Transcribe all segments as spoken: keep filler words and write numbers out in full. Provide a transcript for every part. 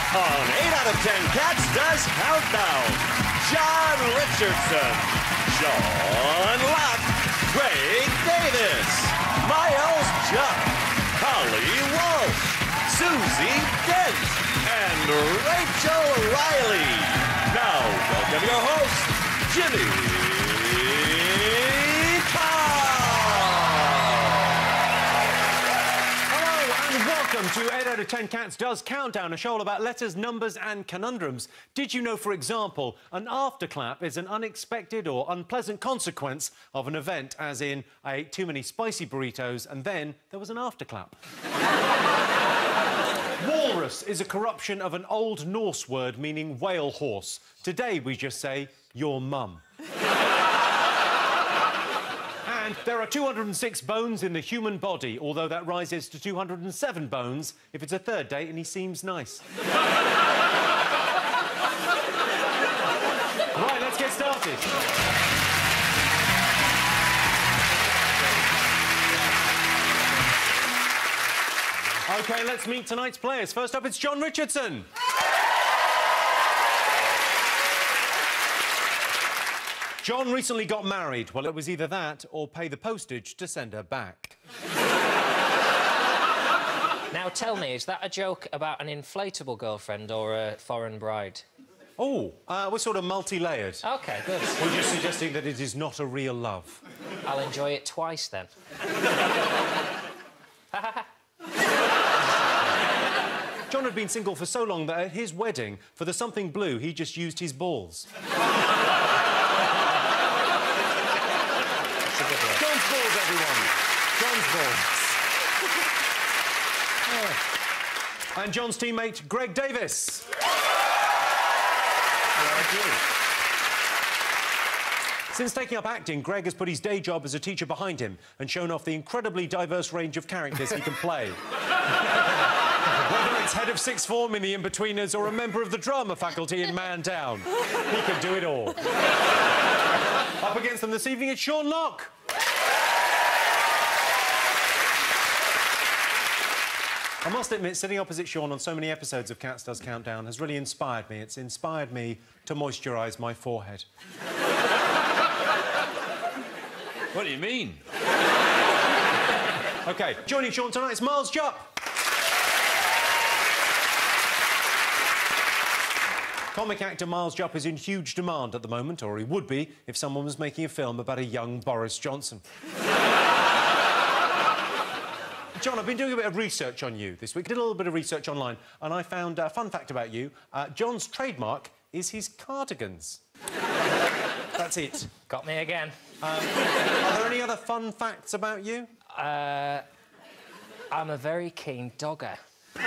On eight out of ten Cats Does Countdown, John Richardson, Sean Locke, Craig Davis, Miles Jupp, Holly Walsh, Susie Dent, and Rachel Riley. Now, welcome your host, Jimmy Welcome to eight out of ten Cats Does Countdown, a show all about letters, numbers and conundrums. Did you know, for example, an afterclap is an unexpected or unpleasant consequence of an event, as in, I ate too many spicy burritos and then there was an afterclap? Walrus is a corruption of an Old Norse word meaning whale horse. Today we just say, your mum. And there are two hundred and six bones in the human body, although that rises to two hundred and seven bones if it's a third date and he seems nice. Right, let's get started. OK, let's meet tonight's players. First up, it's John Richardson. John recently got married. Well, it was either that or pay the postage to send her back. Now, tell me, is that a joke about an inflatable girlfriend or a foreign bride? Oh, uh, we're sort of multi-layered. OK, good. We're just suggesting that it is not a real love. I'll enjoy it twice, then. John had been single for so long that at his wedding, for the something blue, he just used his balls. John's balls, everyone. John's balls. Oh. And John's teammate, Greg Davis. Since taking up acting, Greg has put his day job as a teacher behind him and shown off the incredibly diverse range of characters he can play. Whether it's head of sixth form in The Inbetweeners or a member of the drama faculty in Man Down, he can do it all. Up against them this evening, it's Sean Locke. I must admit, sitting opposite Sean on so many episodes of Cats Does Countdown has really inspired me. It's inspired me to moisturise my forehead. What do you mean? OK, joining Sean tonight is Miles Jupp. Comic actor Miles Jupp is in huge demand at the moment, or he would be if someone was making a film about a young Boris Johnson. John, I've been doing a bit of research on you this week. I did a little bit of research online, and I found a fun fact about you. Uh, John's trademark is his cardigans. That's it. Got me again. Um, are there any other fun facts about you? Uh, I'm a very keen dogger. Do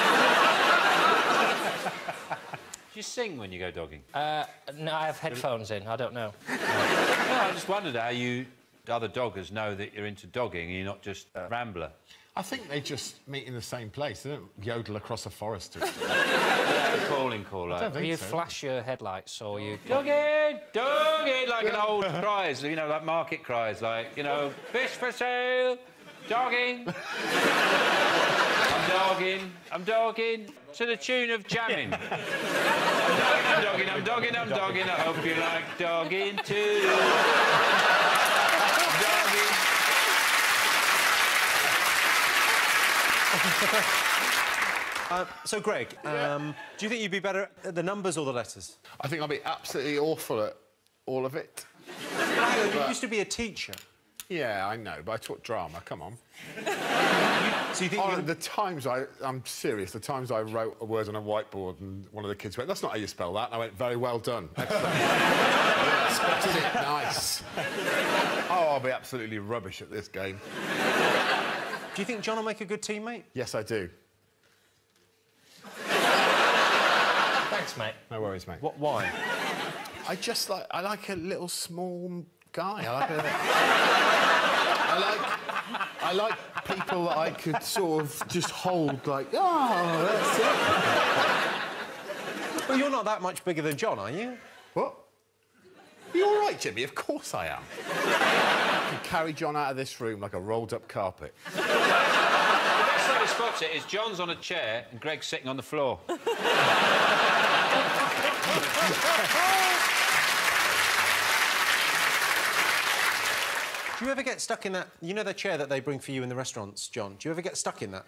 you sing when you go dogging? Uh, no, I have headphones in. I don't know. No, I just wondered how you other doggers know that you're into dogging and you're not just a rambler. I think they just meet in the same place. They don't yodel across a forest. The calling call, like. Do you so. flash your headlights or you... Dogging! Dogging! Like an old cries, you know, like market cries, like, you know, fish for sale! Dogging! I'm dogging, I'm dogging, to the tune of jamming. I'm dogging, I'm dogging, I'm dogging, I hope you like dogging too. Dogging. uh, so, Greg, um, do you think you'd be better at the numbers or the letters? I think I'll be absolutely awful at all of it. You used to be a teacher. Yeah, I know, but I taught drama, come on. So you think Oh, you... the times I... I'm serious, the times I wrote a word on a whiteboard and one of the kids went, that's not how you spell that, and I went, very well done. Yeah, spotted it, nice. Oh, I'll be absolutely rubbish at this game. Do you think John will make a good teammate? Yes, I do. Thanks, mate. No worries, mate. What, why? I just like... I like a little small guy. I like a... I like... I like people that I could sort of just hold, like, oh, that's it. Well, you're not that much bigger than John, are you? What? Are you all right, Jimmy? Of course I am. I can carry John out of this room like a rolled-up carpet. Best best way to spot it is John's on a chair and Greg's sitting on the floor. Do you ever get stuck in that... You know the chair that they bring for you in the restaurants, John? Do you ever get stuck in that?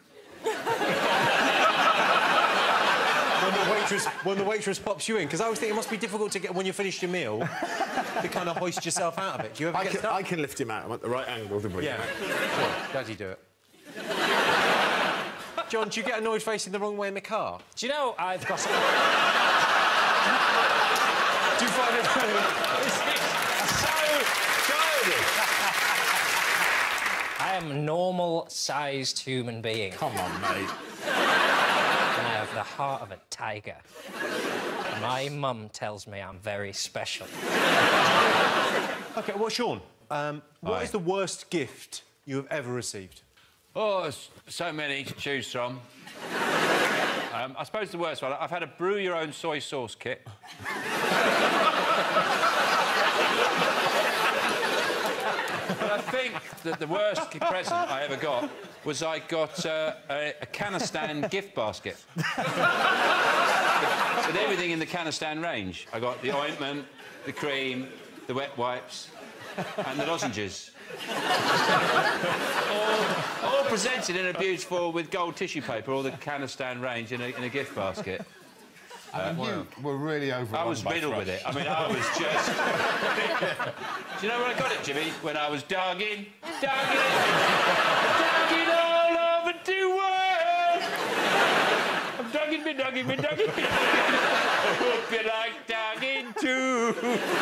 when, the waitress, when the waitress pops you in? Because I always think it must be difficult to get, when you finished your meal, to kind of hoist yourself out of it. Do you ever I get can, stuck? I can lift him out. I'm at the right angle to bring Yeah. him out. Sure. Daddy, do it. John, do you get annoyed facing the wrong way in the car? Do you know, I've got... Do you find it... This is so childish. I am a normal-sized human being. Come on, mate. And I have the heart of a tiger. My mum tells me I'm very special. OK, well, Sean, um, what Aye. is the worst gift you have ever received? Oh, there's so many to choose from. um, I suppose the worst one, I've had a brew-your-own soy sauce kit. But I think that the worst present I ever got was I got uh, a, a Canistan gift basket. with, with everything in the Canistan range. I got the ointment, the cream, the wet wipes, and the lozenges. all, all presented in a beautiful, with gold tissue paper, all the Canistan range in a, in a gift basket. Uh, you were really over. I was riddled with it. I mean, I was just... Do you know where I got it, Jimmy? When I was dogging, dogging, dogging all over the world. I'm dogging me, dogging me, dogging me. Hope you like dogging too.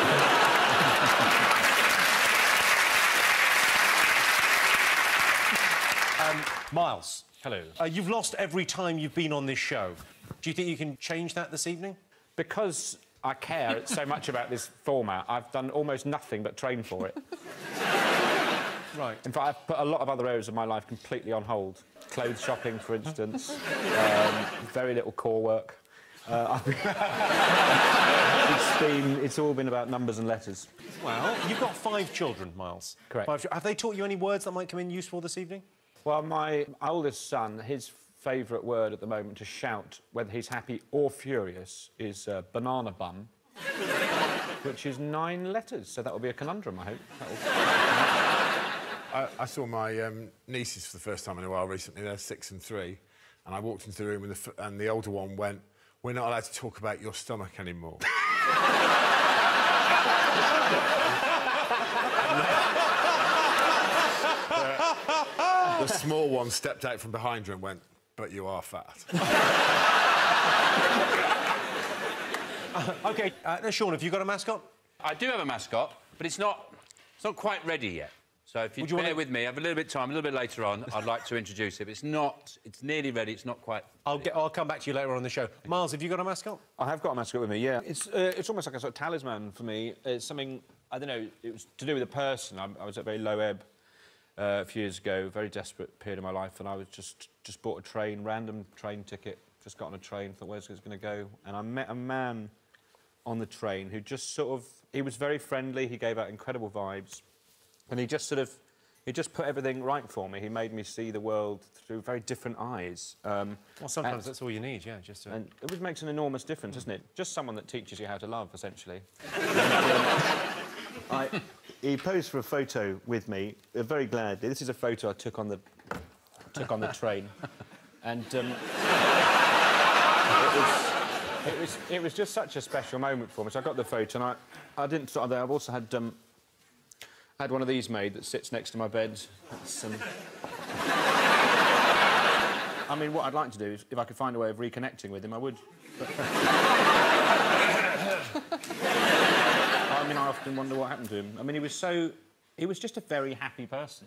Um, Miles. Hello. Uh, you've lost every time you've been on this show. Do you think you can change that this evening? Because I care so much about this format, I've done almost nothing but train for it. Right. In fact, I've put a lot of other areas of my life completely on hold. Clothes shopping, for instance. um, very little core work. Uh, I've been... it's been... It's all been about numbers and letters. Well, you've got five children, Miles. Correct. Five... Have they taught you any words that might come in useful this evening? Well, my oldest son, his favourite word at the moment to shout, whether he's happy or furious, is uh, banana bum, which is nine letters, so that will be a conundrum, I hope. I, I saw my um, nieces for the first time in a while recently. They're six and three, and I walked into the room and the, f and the older one went, "We're not allowed to talk about your stomach anymore." The small one stepped out from behind her and went, "But you are fat." uh, OK, uh, now, Sean, have you got a mascot? I do have a mascot, but it's not, it's not quite ready yet. So if you, you bear wanna... with me, I have a little bit of time, a little bit later on, I'd like to introduce it, but it's not... It's nearly ready, it's not quite... I'll, get, I'll come back to you later on the show. Miles, have you got a mascot? I have got a mascot with me, yeah. It's, uh, it's almost like a sort of talisman for me. It's something, I don't know, it was to do with a person. I, I was at very low ebb uh, a few years ago, very desperate period of my life, and I was just, just bought a train, random train ticket, just got on a train, thought, where's it going to go? And I met a man on the train who just sort of... He was very friendly, he gave out incredible vibes, and he just sort of... He just put everything right for me. He made me see the world through very different eyes. Um, Well, sometimes and, that's all you need, yeah, just to... And it was, makes an enormous difference, doesn't it? Just someone that teaches you how to love, essentially. and, um, I, he posed for a photo with me, uh, very gladly. This is a photo I took on the, took on the train. And um, it, was, it, was, it was just such a special moment for me. So I got the photo, and I, I didn't start there. I've also had... Um, I had one of these made that sits next to my bed. That's, um... I mean, what I'd like to do is, if I could find a way of reconnecting with him, I would. But... I mean, I often wonder what happened to him. I mean, he was so... He was just a very happy person.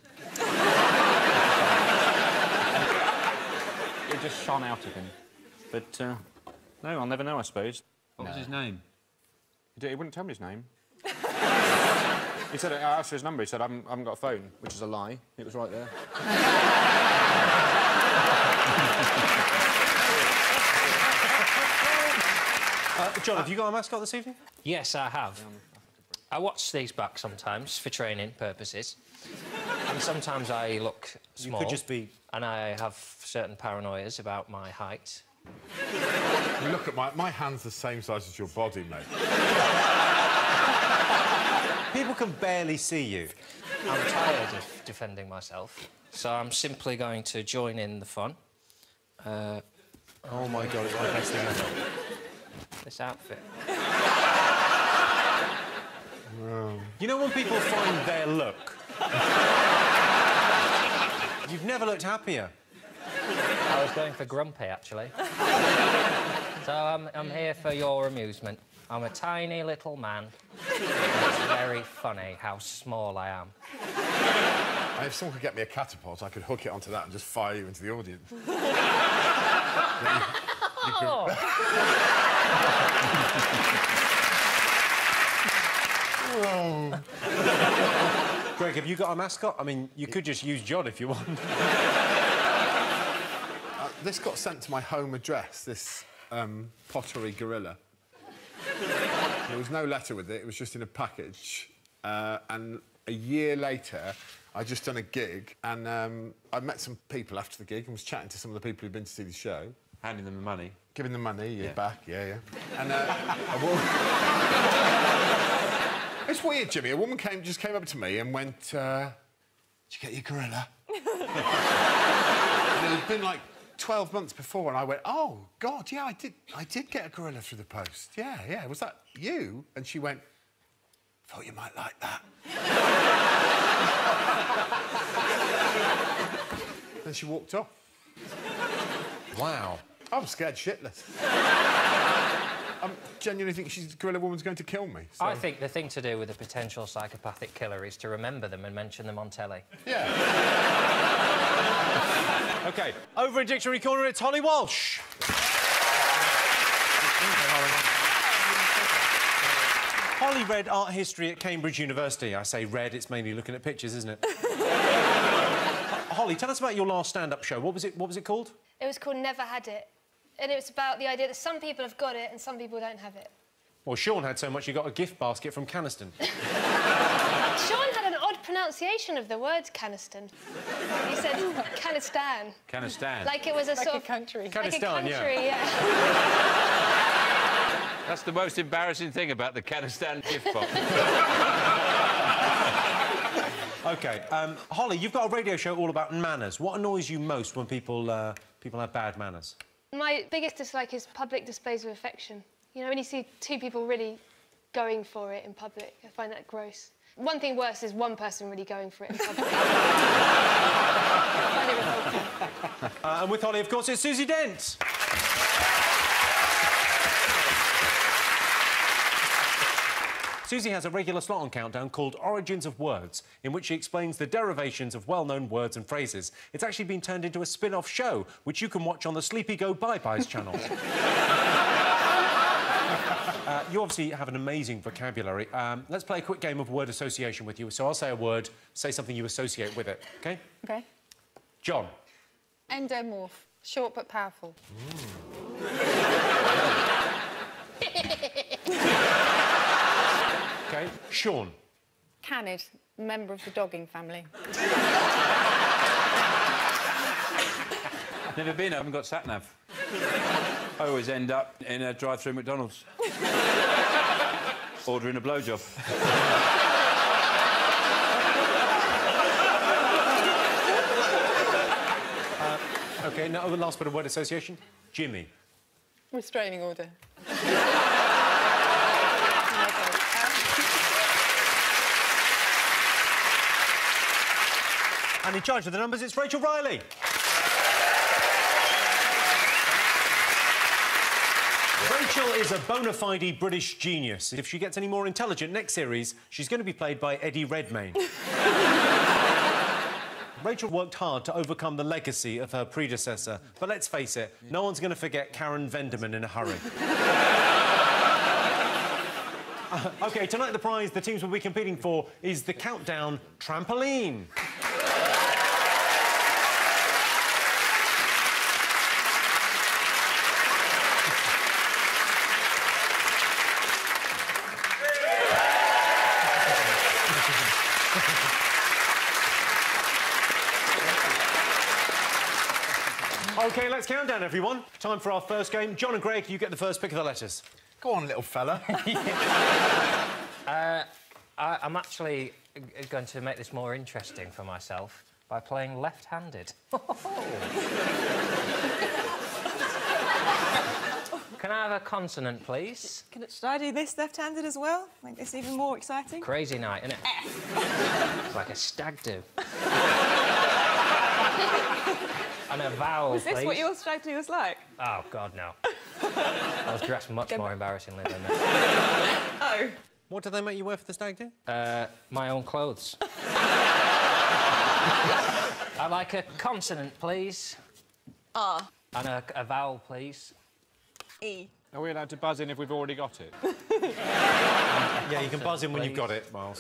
It just shone out of him. But, uh, no, I'll never know, I suppose. What no. was his name? He, did, he wouldn't tell me his name. He said, I asked for his number, he said, I haven't, I haven't got a phone, which is a lie. It was right there. uh, John, have you got a mascot this evening? Yes, I have. I watch these back sometimes for training purposes. And sometimes I look small. You could just be and I have certain paranoias about my height. You look at my... My hand's the same size as your body, mate. People can barely see you. I'm tired of defending myself, so I'm simply going to join in the fun. Uh, oh, my God, it's my best thing ever. This outfit. Wow. You know when people find their look? You've never looked happier. I was going for grumpy, actually. So I'm, I'm here for your amusement. I'm a tiny little man. It's very funny how small I am. And if someone could get me a catapult, I could hook it onto that and just fire you into the audience. you, you oh. could... Greg, have you got a mascot? I mean, you could just use John if you want. uh, this got sent to my home address, this um, pottery gorilla. There was no letter with it, it was just in a package. Uh, and a year later, I'd just done a gig, and um, I met some people after the gig and was chatting to some of the people who'd been to see the show. Handing them the money. Giving them money, yeah, yeah. back, yeah, yeah. And uh, a woman... It's weird, Jimmy. A woman came, just came up to me and went, uh, did you get your gorilla? And it had been like twelve months before, and I went, oh, God, yeah, I did, I did get a gorilla through the post. Yeah, yeah, was that you? And she went, thought you might like that. Then she walked off. Wow. I'm scared shitless. I genuinely think she's, the gorilla woman's going to kill me. So. I think the thing to do with a potential psychopathic killer is to remember them and mention them on telly. Yeah. OK, over in Dictionary Corner, it's Holly Walsh. Holly read art history at Cambridge University. I say read, it's mainly looking at pictures, isn't it? Holly, tell us about your last stand-up show. What was it, what was it called? It was called Never Had It. And it was about the idea that some people have got it and some people don't have it. Well, Sean had so much he got a gift basket from Caniston. Sean had an odd pronunciation of the word Caniston. He said Canistan. Canistan. Like it was a like sort a of... country. Like Canistan, a country, yeah. yeah. That's the most embarrassing thing about the Canistan gift box. OK, um, Holly, you've got a radio show all about manners. What annoys you most when people, uh, people have bad manners? My biggest dislike is public displays of affection. You know, when you see two people really going for it in public, I find that gross. One thing worse is one person really going for it in public. I find it revolting. Uh, and with Holly, of course, it's Susie Dent. Susie has a regular slot on Countdown called Origins of Words, in which she explains the derivations of well-known words and phrases. It's actually been turned into a spin-off show, which you can watch on the Sleepy Go Bye-Byes channel. uh, you obviously have an amazing vocabulary. Um, let's play a quick game of word association with you. So I'll say a word, say something you associate with it, OK? OK. John. Endomorph. Short but powerful. OK. Sean. Canid. Member of the dogging family. Never been, I haven't got sat-nav. I always end up in a drive-through McDonald's. Ordering a blowjob. uh, OK, now the last bit of word association. Jimmy. Restraining order. And in charge of the numbers, it's Rachel Riley. Rachel is a bona fide British genius. If she gets any more intelligent next series, she's going to be played by Eddie Redmayne. Rachel worked hard to overcome the legacy of her predecessor. But let's face it, no one's going to forget Karen Venderman in a hurry. uh, OK, tonight the prize the teams will be competing for is the Countdown trampoline. OK, let's count down, everyone. Time for our first game. John and Greg, you get the first pick of the letters. Go on, little fella. uh, I, I'm actually going to make this more interesting for myself by playing left-handed. Can I have a consonant, please? Can, should I do this left-handed as well? Make this even more exciting? Crazy night, isn't it? It's like a stag do. And a vowel, Was this please. what your stag do was like? Oh, God, no. I was dressed much more embarrassingly than that. Oh. What do they make you wear for the stag do? Uh, my own clothes. I'd like a consonant, please. R. And a, a vowel, please. E. Are we allowed to buzz in if we've already got it? Yeah, you can buzz in when you've got it, Miles.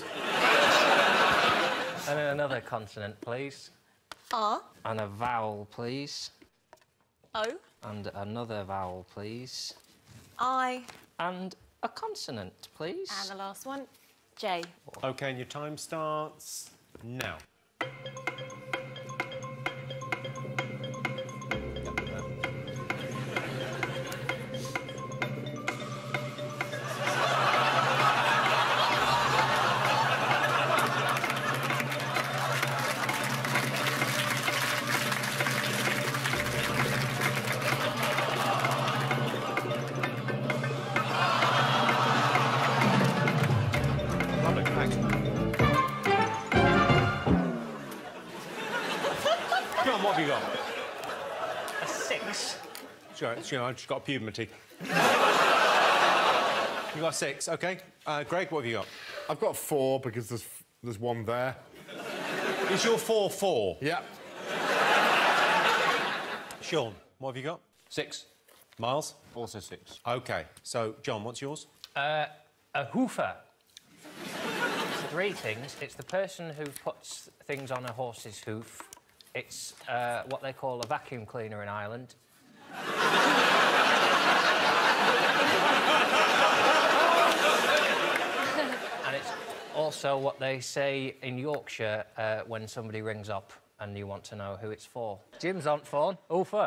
And then another consonant, please. R. And a vowel, please. O. And another vowel, please. I. And a consonant, please. And the last one, J. OK, and your time starts now. What have you got? A six. Sure, you know, I've just got puberty. You got six, OK. Uh, Greg, what have you got? I've got four because there's there's one there. Is your four four? Yeah. Sean, what have you got? Six. Miles? Also six. OK. So, John, what's yours? Uh, a hoofer. Three things. It's the person who puts things on a horse's hoof. It's uh, what they call a vacuum cleaner in Ireland. And it's also what they say in Yorkshire uh, when somebody rings up and you want to know who it's for. Jim's on phone. Oofer.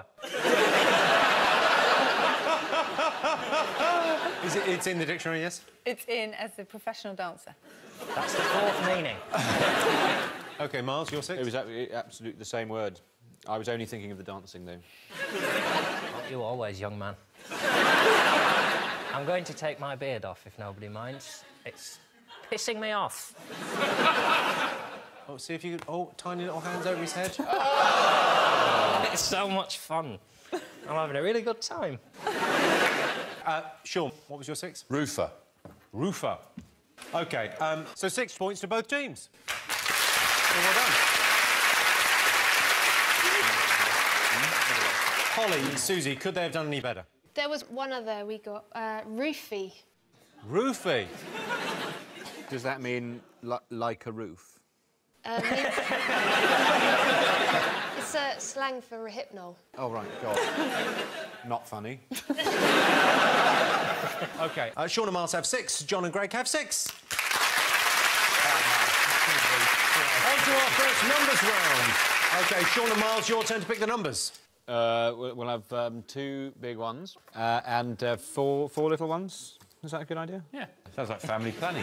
Is it, it's in the dictionary, yes? It's in as a professional dancer. That's the fourth meaning. OK, Miles, your six? It was absolutely the same word. I was only thinking of the dancing, though. You always, young man. I'm going to take my beard off, if nobody minds. It's pissing me off. Oh, see if you could... Oh, tiny little hands over his head. Oh. It's so much fun. I'm having a really good time. Uh, Sean, what was your six? Roofer. Roofer. OK, um, so six points to both teams. Well done. Holly and Susie, could they have done any better? There was one other we got, uh, roofie. Roofie? Does that mean li like a roof? Uh, it's uh, slang for rehypnol. Oh, right, God. Not funny. OK. Uh, Sean and Miles have six. John and Greg have six. On to our first numbers round. OK, Sean and Miles, your turn to pick the numbers. Uh, we'll we'll have um, two big ones uh, and uh, four four little ones. Is that a good idea? Yeah, sounds like family planning.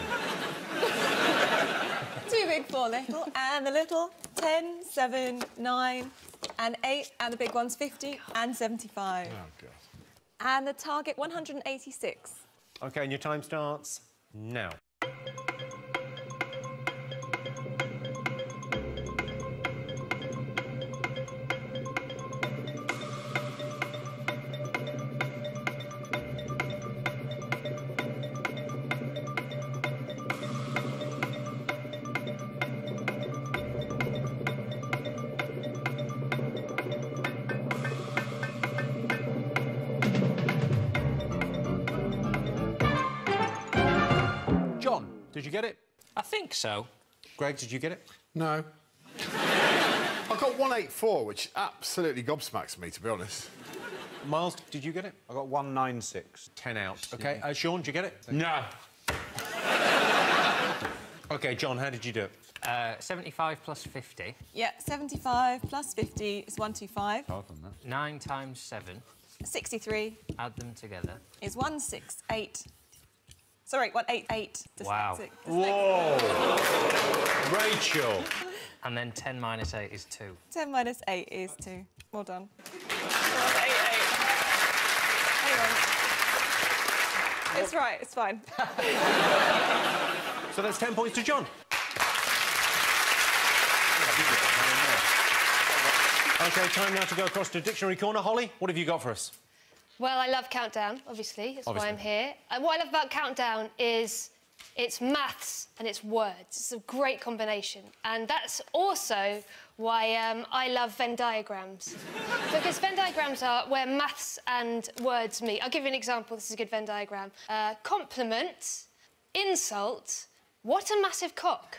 Two big, four little, and the little, ten, seven, nine, and eight, and the big one's fifty and seventy-five. Oh, God. And the target, one hundred eighty-six. OK, and your time starts now. Did you get it? I think so. Greg, did you get it? No. I got one eighty-four, which absolutely gobsmacks me, to be honest. Miles, did you get it? I got one nine six. Ten out. OK. Uh, Sean, did you get it? No. OK, John, how did you do it? Uh, seventy-five plus fifty. Yeah, seventy-five plus fifty is one twenty-five. Nine times seven. sixty-three. Add them together. Is one sixty-eight. Sorry, one eighty-eight. Wow. Dyslexic. Whoa! Rachel. And then ten minus eight is two. ten minus eight is two. Well done. Well, eight, eight. Hang on. It's right, it's fine. So that's ten points to John. OK, time now to go across to Dictionary Corner. Holly, what have you got for us? Well, I love Countdown, obviously. That's Obviously. why I'm here. And what I love about Countdown is it's maths and it's words. It's a great combination. And that's also why um, I love Venn diagrams. Because Venn diagrams are where maths and words meet. I'll give you an example. This is a good Venn diagram. Uh, compliment, insult, what a massive cock.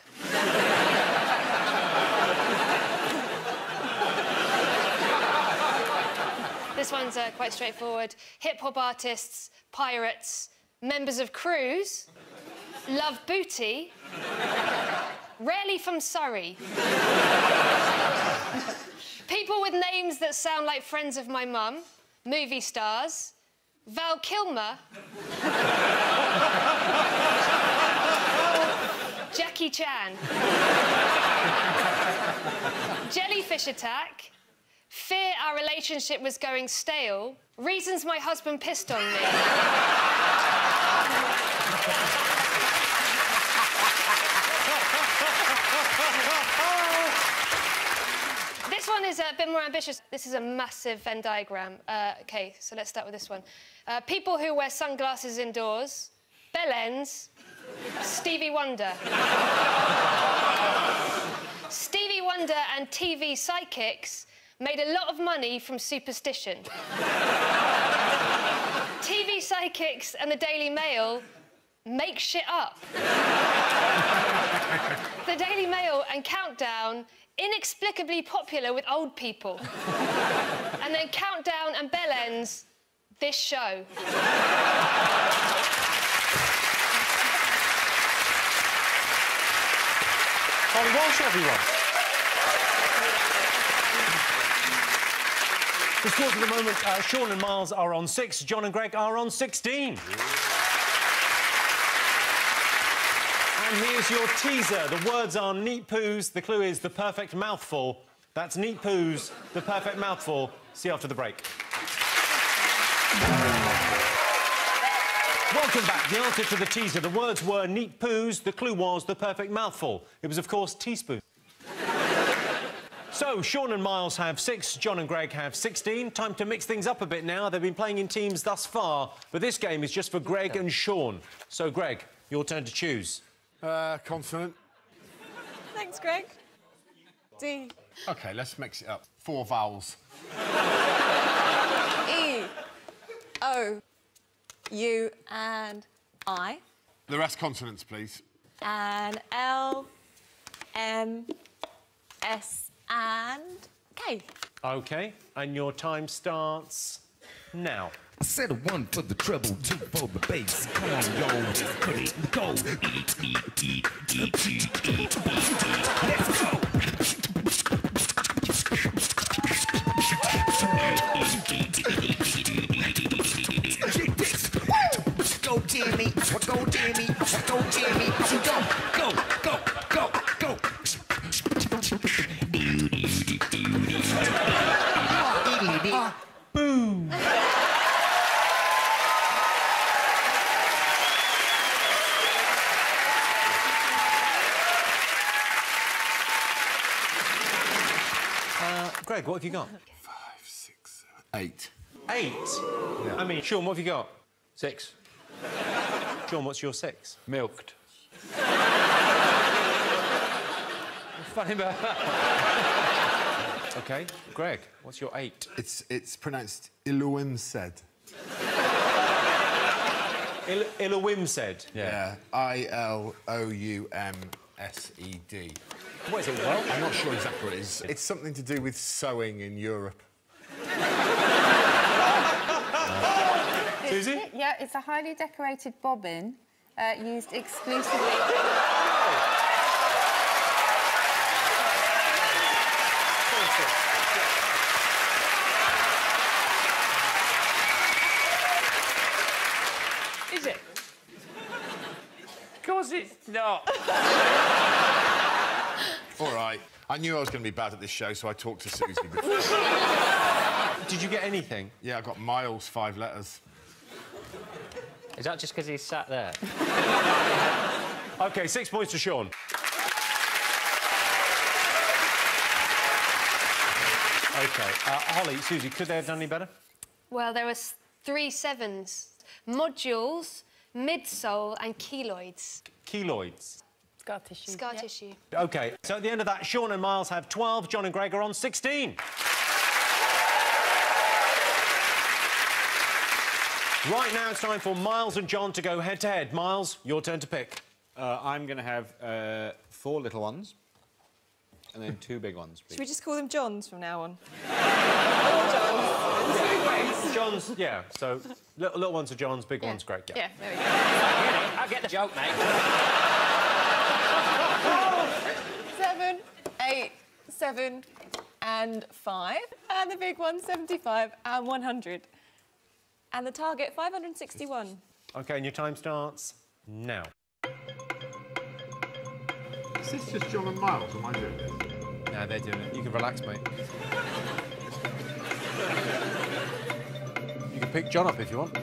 This one's uh, quite straightforward. Hip-hop artists, pirates, members of crews, love booty, rarely from Surrey. People with names that sound like friends of my mum, movie stars, Val Kilmer, Jackie Chan, jellyfish attack, fear our relationship was going stale, reasons my husband pissed on me. This one is a bit more ambitious. This is a massive Venn diagram. Uh, OK, so let's start with this one. Uh, people who wear sunglasses indoors, bell ends, Stevie Wonder. Stevie Wonder and T V psychics made a lot of money from superstition. T V psychics and the Daily Mail make shit up. The Daily Mail and Countdown, inexplicably popular with old people. And then Countdown and Bell Ends, this show. Holly Walsh, everyone. The scores at the moment, uh, Sean and Miles are on six, John and Greg are on sixteen. And here's your teaser. The words are neat poos. The clue is the perfect mouthful. That's neat poos, the perfect mouthful. See you after the break. Welcome back. The answer to the teaser. The words were neat poos. The clue was the perfect mouthful. It was, of course, teaspoon. So, Sean and Miles have six, John and Greg have sixteen. Time to mix things up a bit now. They've been playing in teams thus far, but this game is just for Greg and Sean. So, Greg, your turn to choose. Uh, consonant. Thanks, Greg. D. OK, let's mix it up. Four vowels. E. O. U and I. The rest consonants, please. And L. M. S. And K. OK, and your time starts now. I said a one for the treble, two for the bass. Come on, yo, put it in the go. Eat, eat, eat, eat, eat, eat, eat, eat. Let's go. Go, Jimmy, go, Jimmy, go, Jimmy, go, go, go, go, go. Boom! Uh, Greg, what have you got? Five, six, seven, eight. Eight? Yeah. I mean, Sean, what have you got? Six. Sean, what's your six? Milked. Funny about that. OK. Greg, what's your eight? It's it's pronounced Iluim said. Il Iloum said. Yeah. I L O U M S E D. What is it, Welsh? I'm not sure exactly what it is. It's something to do with sewing in Europe. Susie? Yeah, it's a highly decorated bobbin uh, used exclusively... course it's not. All right. I knew I was going to be bad at this show, so I talked to Susie before. Did you get anything? Yeah, I got Miles, five letters. Is that just because he's sat there? OK, six points to Sean. OK. Uh, Holly, Susie, could they have done any better? Well, there was three sevens. Modules, midsole and keloids. Keloids. Scar tissue. Scar yeah. tissue. OK, so at the end of that, Sean and Miles have twelve, John and Greg are on sixteen. Right now, it's time for Miles and John to go head-to-head. Miles, your turn to pick. Uh, I'm going to have uh, four little ones and then two big ones, please. Should we just call them Johns from now on? John's, yeah, so little, little ones are John's, big Yeah. ones, Greg, yeah. Yeah, there we go. I get it. I get the joke, mate. Seven, eight, seven, and five. And the big one, seventy-five and one hundred. And the target, five hundred sixty-one. OK, and your time starts now. Is this just John and Miles, or am I doing this? No, they're doing it. You can relax, mate. You can pick John up if you want.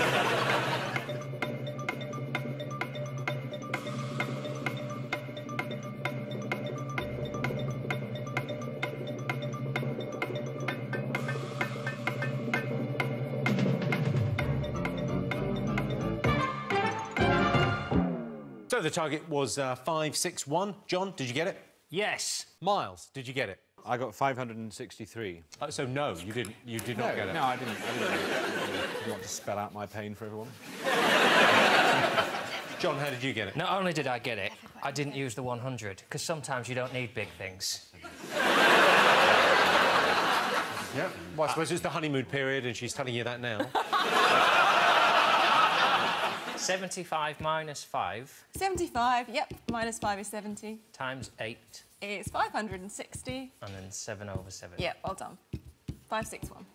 So the target was uh, five six one. John, did you get it? Yes. Miles, did you get it? I got five hundred sixty-three. Uh, so no, you didn't. You did not No, get it. no, I didn't. I didn't, I didn't want to spell out my pain for everyone. John, how did you get it? Not only did I get it, I didn't use the one hundred, because sometimes you don't need big things. Yeah. Well, I suppose it's the honeymoon period, and she's telling you that now. seventy-five minus five seventy-five, yep, minus five is seventy. times eight, It's five hundred sixty. and then seven over seven. Yep, well done. five six one.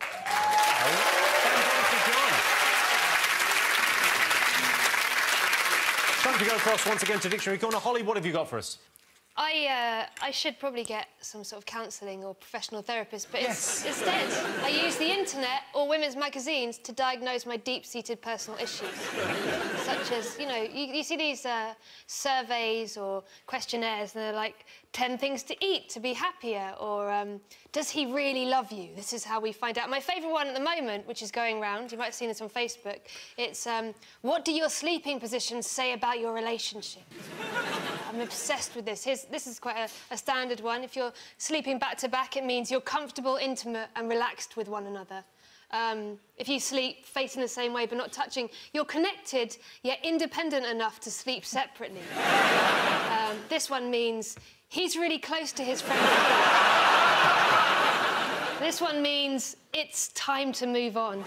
Time to go across once again to Dictionary Corner. Holly, what have you got for us? I, uh, I should probably get some sort of counselling or professional therapist, but it's, instead I use the internet or women's magazines to diagnose my deep-seated personal issues. Such as, you know, you, you see these uh, surveys or questionnaires and they're like, ten things to eat to be happier, or um, does he really love you? This is how we find out. My favourite one at the moment, which is going round, you might have seen this on Facebook, it's um, what do your sleeping positions say about your relationship? I'm obsessed with this. Here's, this is quite a, a standard one. If you're sleeping back to back, it means you're comfortable, intimate and relaxed with one another. Um, if you sleep facing the same way but not touching, you're connected yet independent enough to sleep separately. um, this one means he's really close to his friend. This one means it's time to move on.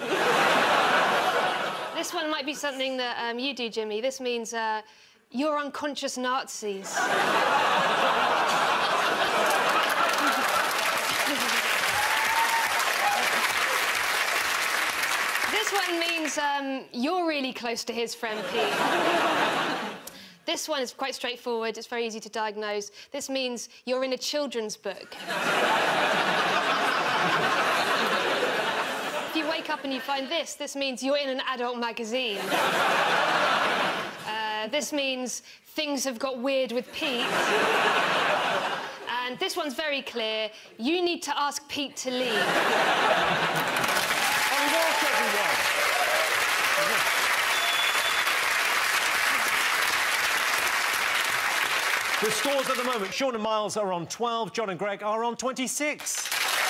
This one might be something that um, you do, Jimmy. This means uh, you're unconscious Nazis. This one means um, you're really close to his friend Pete. This one is quite straightforward. It's very easy to diagnose. This means you're in a children's book. If you wake up and you find this, this means you're in an adult magazine. Uh, this means things have got weird with Pete. And this one's very clear. You need to ask Pete to leave. And welcome, everyone. The scores at the moment, Sean and Miles are on twelve, John and Greg are on twenty-six.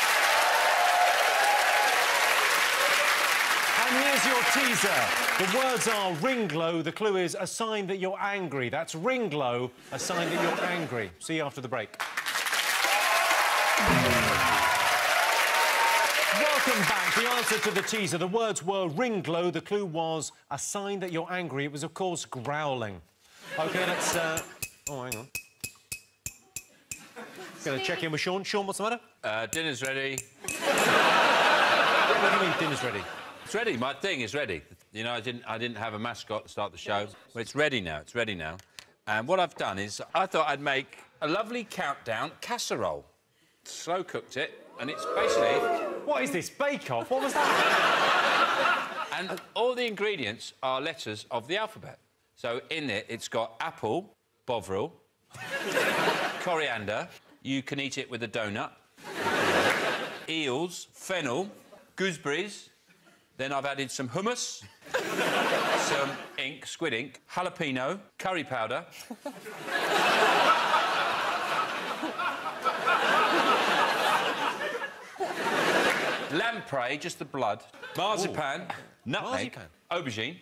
And here's your teaser. The words are ring glow. The clue is a sign that you're angry. That's ring glow, a sign that you're angry. See you after the break. Welcome back. The answer to the teaser. The words were ring glow. The clue was a sign that you're angry. It was, of course, growling. OK, let's... Uh... Oh, hang on. Going to check in with Sean. Sean, what's the matter? Uh, dinner's ready. What do you mean, dinner's ready? It's ready. My thing is ready. You know, I didn't, I didn't have a mascot to start the show, but it's ready now. It's ready now. And what I've done is I thought I'd make a lovely countdown casserole. Slow cooked it, and it's basically... What is this, Bake Off? What was that? And all the ingredients are letters of the alphabet. So in it, it's got apple, bovril, coriander. You can eat it with a donut. Eels, fennel, gooseberries. Then I've added some hummus, some ink, squid ink, jalapeno, curry powder. Lamprey, just the blood. Marzipan, Ooh. nutmeg, Marzipan. aubergine.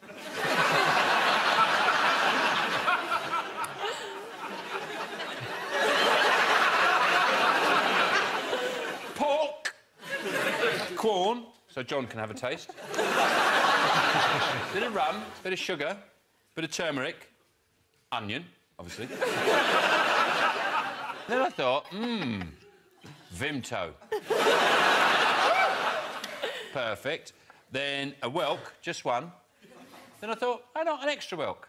Pork. Corn, so John can have a taste. Bit of rum, bit of sugar, bit of turmeric, onion, obviously. Then I thought, mmm, Vimto. Perfect. Then a whelk, just one. Then I thought, why not an extra whelk?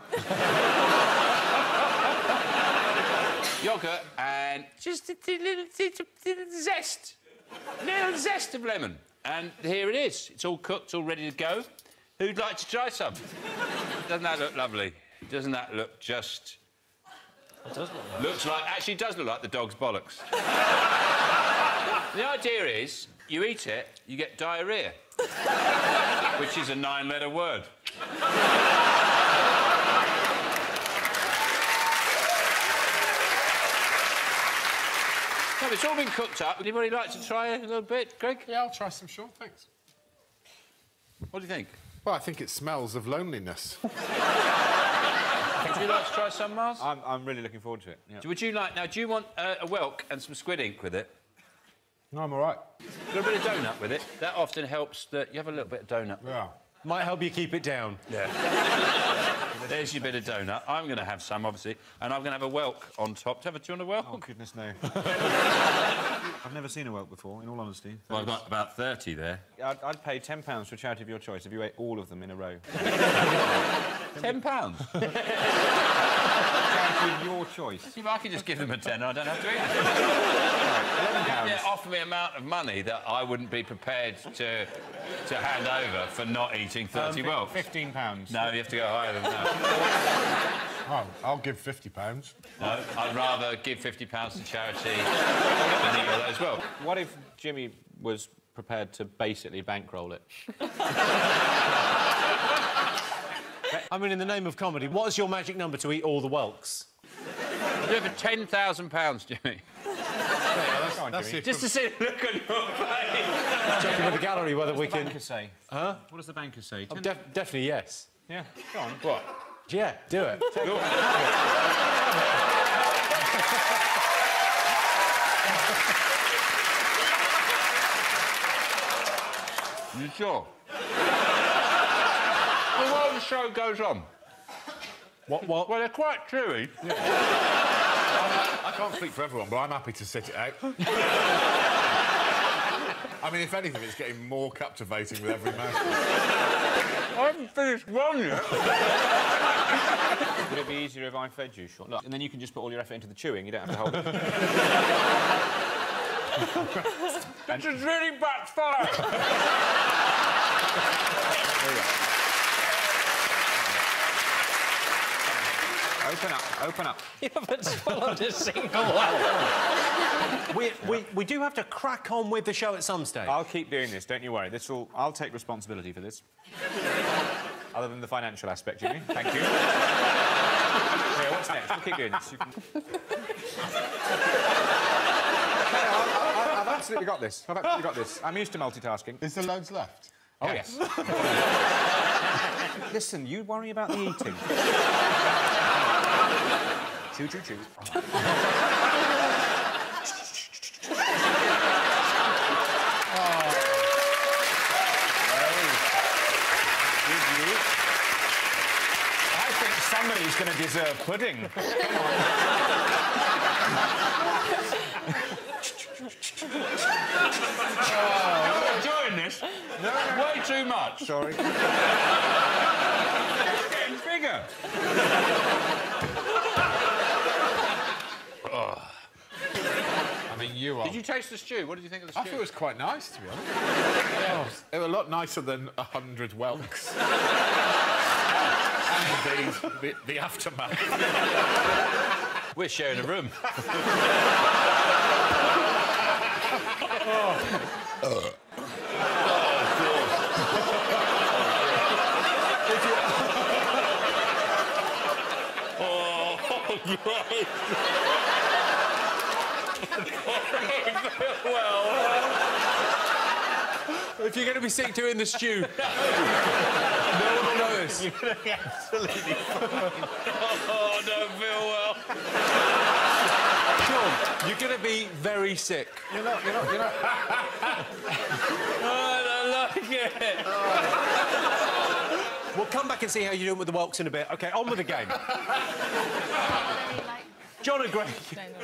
Yoghurt and just a little, little zest. A little zest of lemon. And here it is. It's all cooked, all ready to go. Who'd like to try some? Doesn't that look lovely? Doesn't that look just... It does look like... Looks like... Actually, it does look like the dog's bollocks. The idea is, you eat it, you get diarrhoea. Which is a nine-letter word. No, it's all been cooked up. Would anybody like to try a little bit, Greg? Yeah, I'll try some, sure, thanks. What do you think? Well, I think it smells of loneliness. Would you like to try some, Mars? I'm, I'm really looking forward to it. Yeah. Would you like... Now, do you want uh, a whelk and some squid ink with it? No, I'm all right. A little bit of donut with it. That often helps that you have a little bit of donut. Yeah. Might help you keep it down. Yeah. There's your bit of donut. I'm going to have some, obviously, and I'm going to have a whelk on top. Do you want a whelk? Oh, goodness, no. I've never seen a whelk before, in all honesty. Well, I've got about thirty there. I'd, I'd pay ten pounds for a charity of your choice if you ate all of them in a row. ten pounds? Charity of your choice. See, I could just give them a tenner, I don't have to eat it. eleven pounds. They offer me an amount of money that I wouldn't be prepared to, to hand over for not eating thirty um, whelks. fifteen pounds. No, you have to go higher than that. Oh, I'll give fifty pounds. No, I'd rather give fifty pounds to charity than eat all those well. What if Jimmy was prepared to basically bankroll it? I mean, in the name of comedy, what is your magic number to eat all the whelks? I'll do it for ten thousand pounds, Jimmy. That's, on, that's Jimmy. Just to see the look on your face. Checking with the gallery whether what we can... can... What does the banker say? Huh? What does the banker say? Oh, def definitely yes. Yeah, go on. What? Yeah, do it. Take Go it. You sure? Well, while the show goes on... What, what? Well, they're quite chewy. Yeah. I, I can't speak for everyone, but I'm happy to sit it out. I mean, if anything, it's getting more captivating with every mouthful. I haven't finished one yet. Would it be easier if I fed you, Sean? Look, and then you can just put all your effort into the chewing, you don't have to hold it. This is really backfired. There you go. Open up, open up. You haven't swallowed a single one. we, we, we do have to crack on with the show at some stage. I'll keep doing this, don't you worry. This will... I'll take responsibility for this. Other than the financial aspect, Jimmy. Thank you. Yeah, what's next? We'll keep doing this. You can... no, I've, I've, I've absolutely got this. I've absolutely got this. I'm used to multitasking. Is there loads left? Oh, yes. Listen, you worry about the eating. Choo, choo, choo. I think somebody's going to deserve pudding. Come on. Oh, I'm not enjoying this. No, no. Way too much. Sorry. It's getting bigger. having you on. Did you taste the stew? What did you think of the stew? I thought it was quite nice, to be honest. Yeah. It was a lot nicer than a hundred whelks. And the, the, the aftermath. We're sharing a room. oh. Great. Well, if you're going to be sick doing the stew, no one will notice. You're going to be absolutely fine. Oh, I don't feel well. Sean, you're going to be very sick. You're not, you're not, you're not. Oh, I don't like it. Oh. We'll come back and see how you're doing with the whelks in a bit. OK, on with the game. John and Greg.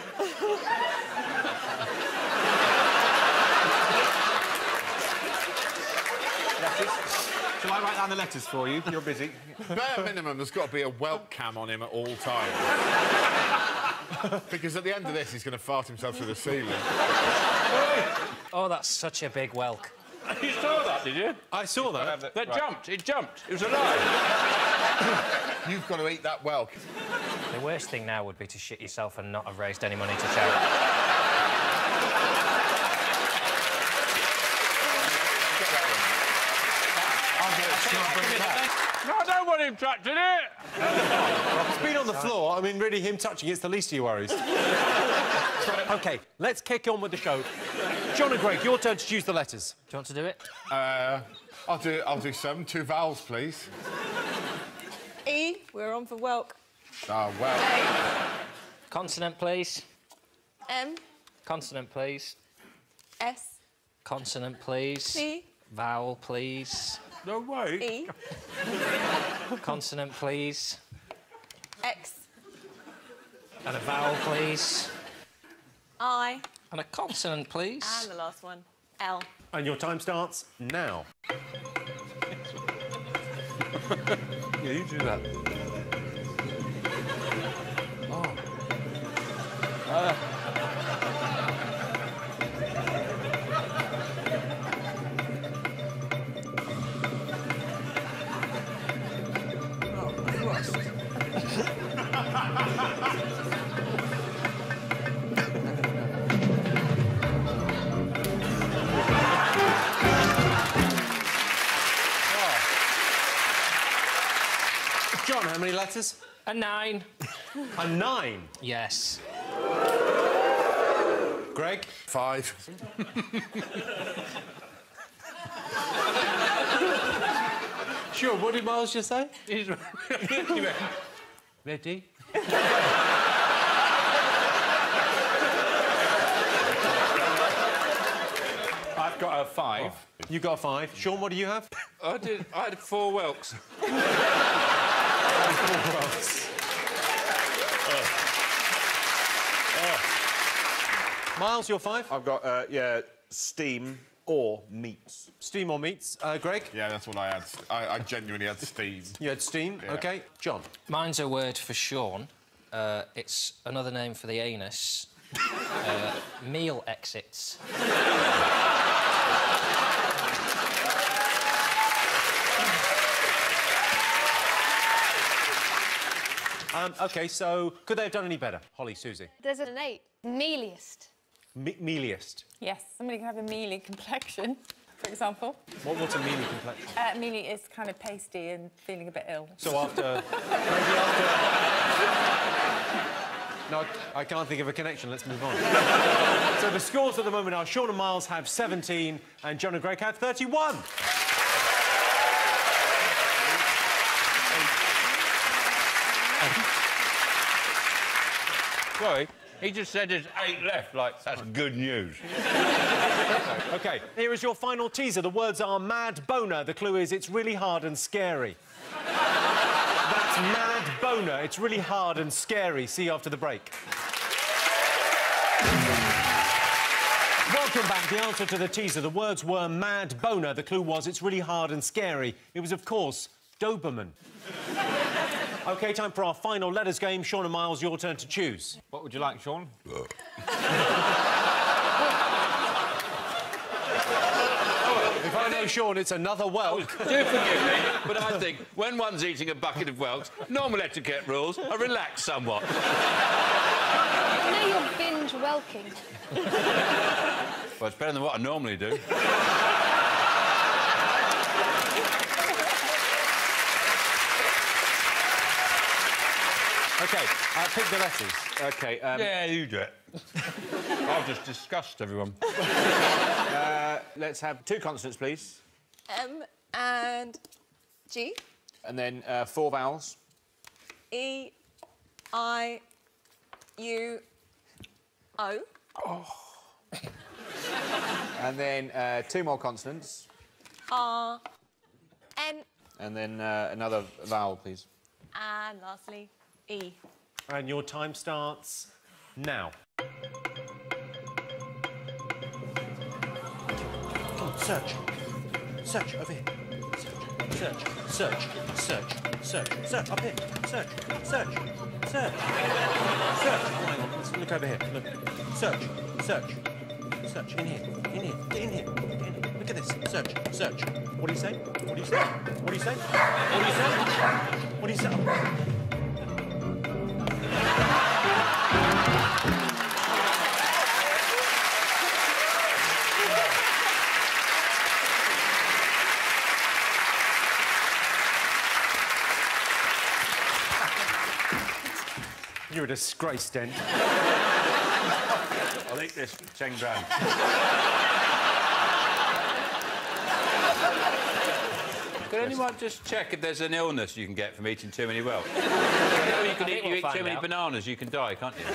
Shall I write down the letters for you? You're busy. Bare minimum, there's got to be a whelk cam on him at all times. Because at the end of this, he's going to fart himself through the ceiling. Oh, that's such a big whelk. You saw that, did you? I saw that. That right. jumped. It jumped. It was alive. You've got to eat that whelk. The worst thing now would be to shit yourself and not have raised any money to charity. No, I don't want him touching it. It's been on the floor. I mean, really, him touching it's the least of your worries. OK, let's kick on with the show. John and Greg, your turn to choose the letters. Do you want to do it? Uh, I'll do. I'll do some. Two vowels, please. E. We're on for whelk. Oh well. A. Consonant, please. M. Consonant, please. S. Consonant, please. C. Vowel, please. No way. E. Consonant, please. X. And a vowel, please. I. And a consonant, please. And the last one. L. And your time starts now. Yeah, you do that. Oh. Uh. John, how many letters? A nine. A nine? Yes. Greg? Five. Sure, what did Miles just say? He's Ready? I've got a five. Oh. You got a five. Sean, what do you have? I did. I had four whelks. Four whelks. Oh. Oh. Miles, you're five? I've got, uh, yeah, steam or meats. Steam or meats. Uh, Greg? Yeah, that's what I had. I, I genuinely had steam. You had steam? Yeah. OK. John? Mine's a word for Sean. Uh, it's another name for the anus. uh, meal exits. Um, OK, so could they have done any better? Holly, Susie? There's an eight. Mealiest. Me mealiest. Yes, somebody can have a mealy complexion, for example. What, what's a mealy complexion? Uh, mealy is kind of pasty and feeling a bit ill. So after... maybe after... No, I can't think of a connection. Let's move on. So the scores at the moment are Sean and Miles have seventeen and John and Greg have thirty-one. Sorry, he just said there's eight left. Like, that's good news. OK, here is your final teaser. The words are mad boner. The clue is it's really hard and scary. That's mad boner. It's really hard and scary. See you after the break. Welcome back. The answer to the teaser. The words were mad boner. The clue was it's really hard and scary. It was, of course, Doberman. OK, time for our final letters game. Sean and Miles, your turn to choose. What would you like, Sean? If I know Sean, it's another whelk. Do forgive me, but I think when one's eating a bucket of whelks, normal etiquette rules are relaxed somewhat. I know you're binge whelking. Well, it's better than what I normally do. OK, uh, pick the letters. OK, um... Yeah, you do it. I've just discussed everyone. uh, let's have two consonants, please. M and G. And then uh, four vowels. E, I, U, O. Oh. And then uh, two more consonants. R, N. And then uh, another vowel, please. And lastly, E. And your time starts now. Come on, search. Search, over here. Search, search, search, search, search, up here. Search, search, search, search. Oh, hang on, let's look over here. Look. Search, search, search. In here, in here, get in here, get in here. Look at this. Search, search. What do you say? What do you say? What do you say? What do you say? What do you say? You're a disgrace, Dent. I'll eat this ten grand. Can anyone just check if there's an illness you can get from eating too many whelks? You know you can eat, you eat too many bananas, you can die, can't you?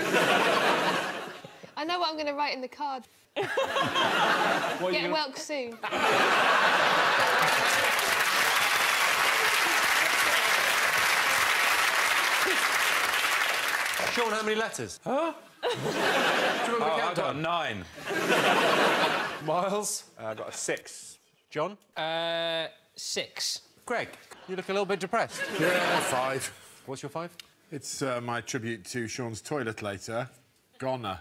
I know what I'm going to write in the card. What Get gonna... whelk soon. Sean, how many letters? Huh? Do you remember oh, the I've got nine. Miles? Uh, I've got a six. John? Uh, six. Greg? You look a little bit depressed. Yeah, five. What's your five? It's uh, my tribute to Sean's toilet later. Goner.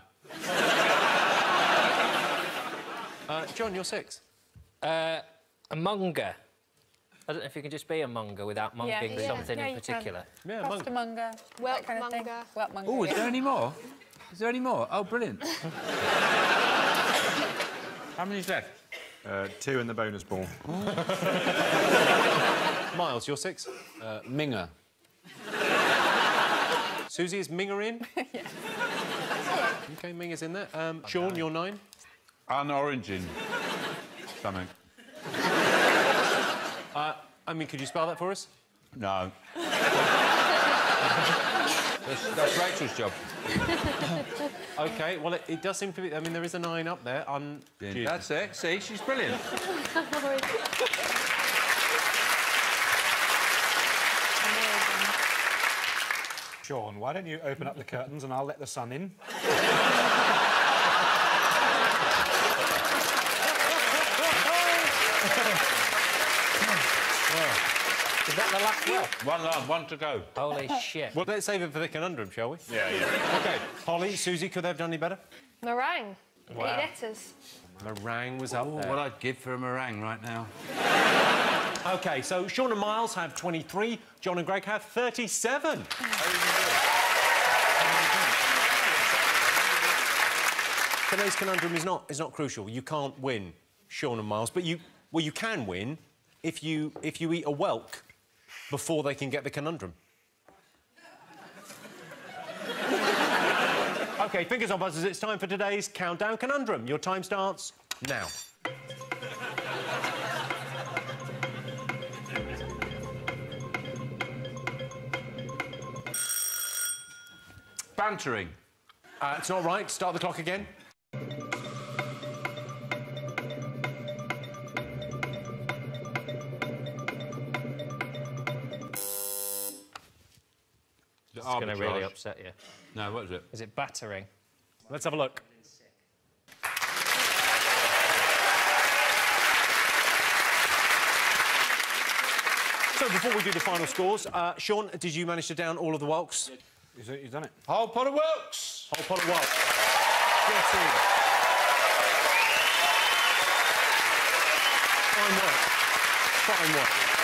Uh, John, you're six. Uh, a monger. I don't know if you can just be a monger without monging Yeah, yeah. something Yeah, in you particular. Yeah, Costermonger. Whelk kind of thing. monger. Whelk monger. Oh, is yeah. there any more? Is there any more? Oh, brilliant. How many's left? Uh, two in the bonus ball. Miles, you're six. Uh, Minger. Susie, is Minger in? Yeah. OK, Minger's in there. Um, Sean, you're nine. Unorigin. Something. Uh, I mean, could you spell that for us? No. that's, that's Rachel's job. OK, well, it, it does seem to be... I mean, there is a nine up there. Un... That's it. See, she's brilliant. Sean, why don't you open up the curtains and I'll let the sun in? Is that the last whelk? One last, one to go. Holy shit. Well, let's save it for the conundrum, shall we? Yeah, yeah. OK, Holly, Susie, could they have done any better? Meringue. Wow. Eight letters. Meringue was up Ooh, there. what I'd give for a meringue right now. OK, so Sean and Miles have twenty-three, John and Greg have thirty-seven. Today's conundrum is not, is not crucial. You can't win, Sean and Miles, but you... Well, you can win if you, if you eat a whelk before they can get the conundrum. OK, fingers on buzzers, it's time for today's Countdown Conundrum. Your time starts now. Bantering. Uh, it's not right. Start the clock again. It's going to really upset you. No, what is it? Is it battering? Let's have a look. So, before we do the final scores, uh, Sean, did you manage to down all of the whelks? You've done it. Whole pot of whelks. Whole pot of whelks. Get in. I'm Fine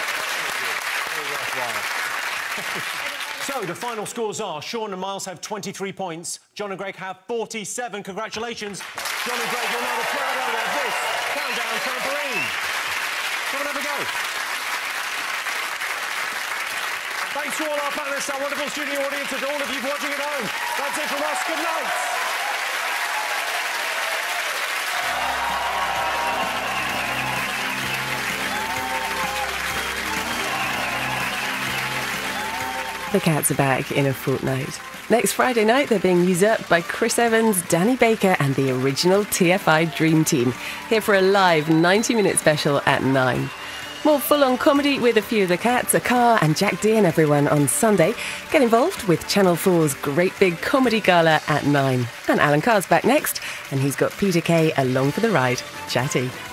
work. So, the final scores are Sean and Miles have twenty-three points, John and Greg have forty-seven. Congratulations. John and Greg, you're now the proud owner of this Countdown trampoline. Come and have a go. Thanks to all our panellists, our wonderful studio audience, and all of you watching at home. That's it from us. Good night. The Cats are back in a fortnight. Next Friday night, they're being usurped by Chris Evans, Danny Baker and the original T F I Dream Team, here for a live ninety minute special at nine. More full-on comedy with a few of the Cats, a car and Jack Dee and everyone on Sunday. Get involved with Channel four's Great Big Comedy Gala at nine. And Alan Carr's back next, and he's got Peter Kay along for the ride. Chatty.